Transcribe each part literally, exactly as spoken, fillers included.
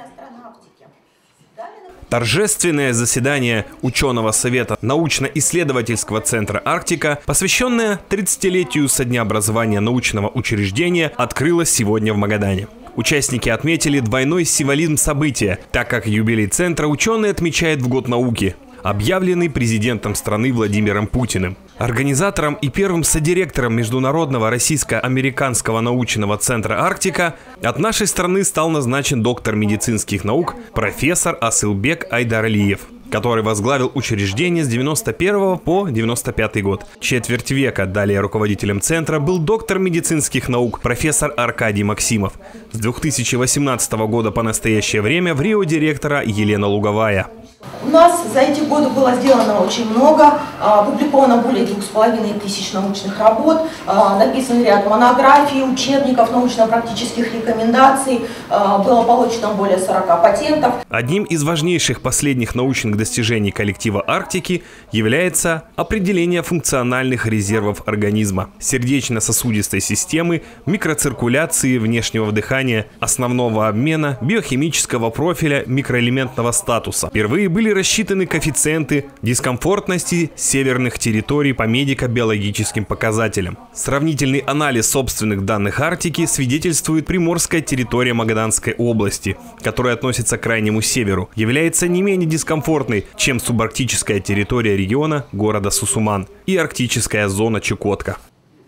Торжественное заседание ученого совета научно-исследовательского центра «Арктика», посвященное тридцатилетию со дня образования научного учреждения, открылось сегодня в Магадане. Участники отметили двойной символизм события, так как юбилей центра ученые отмечают в Год науки, объявленный президентом страны Владимиром Путиным. Организатором и первым содиректором Международного российско-американского научного центра «Арктика» от нашей страны стал назначен доктор медицинских наук профессор Асылбек Айдарлиев, который возглавил учреждение с девяносто первого по девяносто пятый год. Четверть века далее руководителем центра был доктор медицинских наук профессор Аркадий Максимов. С две тысячи восемнадцатого года по настоящее время в Рио директора Елена Луговая. У нас за эти годы было сделано очень много, опубликовано более двух с половиной тысяч научных работ, написан ряд монографий, учебников, научно-практических рекомендаций, было получено более сорока патентов. Одним из важнейших последних научных достижений коллектива Арктики является определение функциональных резервов организма, сердечно-сосудистой системы, микроциркуляции, внешнего дыхания, основного обмена, биохимического профиля, микроэлементного статуса. Впервые были рассчитаны коэффициенты дискомфортности северных территорий по медико-биологическим показателям. Сравнительный анализ собственных данных Арктики свидетельствует: приморская территория Магаданской области, которая относится к крайнему северу, является не менее дискомфортной, чем субарктическая территория региона города Сусуман и арктическая зона Чукотка.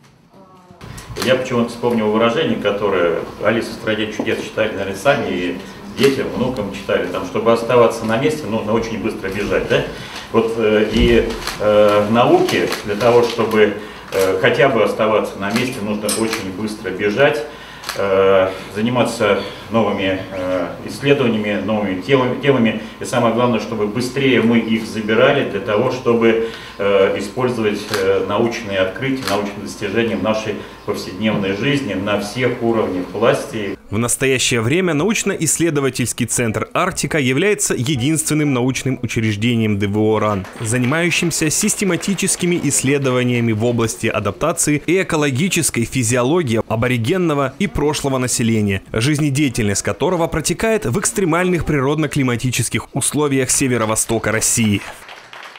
Я почему-то вспомнил выражение, которое Алиса в «Стране чудес» читали, наверное, сами, и детям, внукам читали, там, чтобы оставаться на месте, нужно очень быстро бежать, да? Вот э, и э, в науке для того, чтобы э, хотя бы оставаться на месте, нужно очень быстро бежать, э, заниматься новыми э, исследованиями, новыми темами, темами, и самое главное, чтобы быстрее мы их забирали для того, чтобы э, использовать э, научные открытия, научные достижения в нашей повседневной жизни на всех уровнях власти. В настоящее время научно-исследовательский центр «Арктика» является единственным научным учреждением ДВО РАН, занимающимся систематическими исследованиями в области адаптации и экологической физиологии аборигенного и прошлого населения, жизнедеятельность которого протекает в экстремальных природно-климатических условиях северо-востока России.